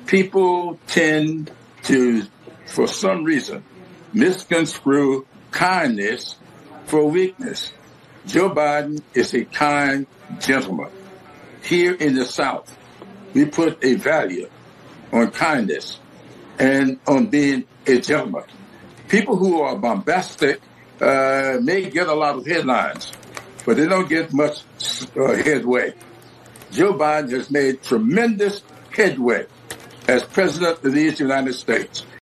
People tend to, for some reason, misconstrue kindness for weakness. Joe Biden is a kind gentleman. Here in the South, we put a value on kindness and on being a gentleman. People who are bombastic may get a lot of headlines, but they don't get much headway. Joe Biden has made tremendous headway as President of these United States.